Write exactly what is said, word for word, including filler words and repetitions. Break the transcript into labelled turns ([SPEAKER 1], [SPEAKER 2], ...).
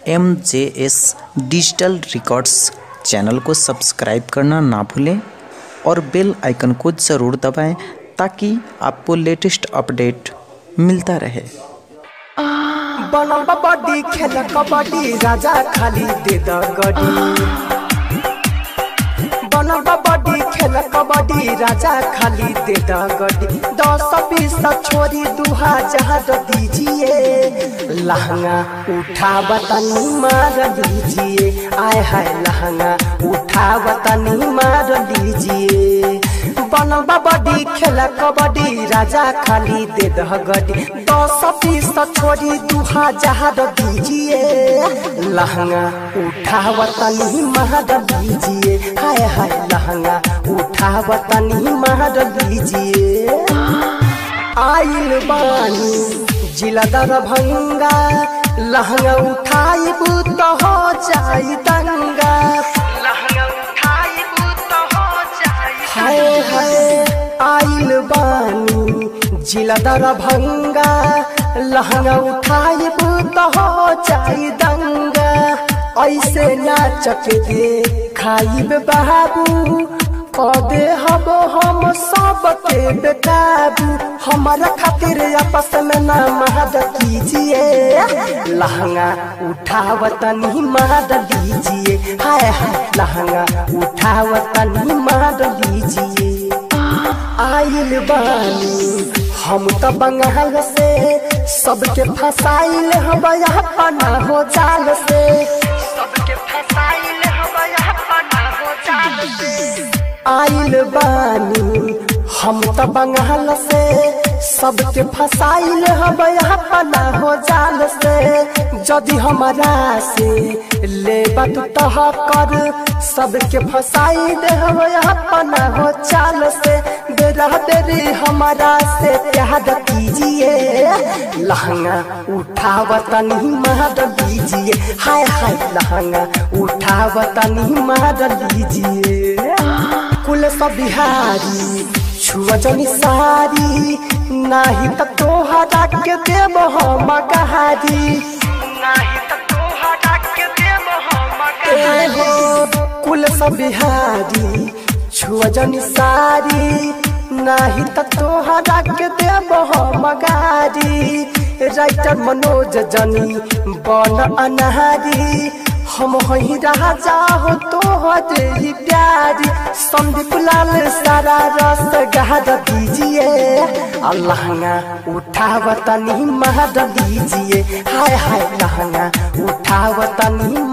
[SPEAKER 1] M J S digital records channel को subscribe करना ना भूलें और बेल आइकन को ज़रूर दबाएं ताकि आपको लेटेस्ट अपडेट मिलता रहे।
[SPEAKER 2] बनल बॉडी खेल कबड्डी राजा खाली दे द गड्डी। बनल बॉडी खेल कबड्डी राजा खाली दे द गड्डी। दस बीस छोरी दू हजार दीजिए, लहंगा उठा बतनी मार लीजिए। आय हाय लहंगा उठा बतनी मार लीजिए। बनल बॉडी खेल कबड्डी राजा खाली दे द गड्डी। दस बीस छोरी दू हजार दीजिए, लहंगा उठा बतनी मार लीजिए। हाय हाय लहंगा उठा बतनी मार लीजिए। आइल बानी जिला दरभंगा, लहंगा उठाई तो हो जाई दंगा। लहंगा उठाई तो हो जाई। हाय हाय आइल बानी जिला दरभंगा, लहंगा उठाई तो हो जाई दंगा। ऐसे नाचक दे खाइब बाबू, कदे हबो हम सबके बेकाबू। हमारा खातिर आपस में ना मार कीजिए, लहंगा उठावतनी मार लीजिए। हाय हाय लहंगा उठावतनी मार लीजिए। आइल बानी हम तो बंगाल से, सबके फसाइल हम अपना हो जाल से। सबके फसाइल हम अपना हो जाल से। आइल बानी हम तो बंगाल से, सबके फसाइल हम अपना हो जाल से। यदि हमारा से ले बात तह कर, सबके फसाइल हम अपना हो चाल से। बेरा बेरी हमारा से प्यार कीजिए, लहंगा उठावतनी मार लीजिए। हाय हाय लहंगा उठावतनी मार लीजिए। कुल सब बिहारी छुआ जनी सारी, नाही त तोहरा के देव हम गहारी। नाही त तोहरा के देव हम गहारी। कुल सब बिहारी छुआ जनी सारी, नाही त तोहरा के देव हम गहारी। राइटर मनोज जनी बन अनहारी, हम ही राजा हो तो हरी प्यारी। संदीप लाल सारा रस गहर दीजिए, लहंगा उठावतनी मार लीजिए। हाय हाय लहंगा उठावतनी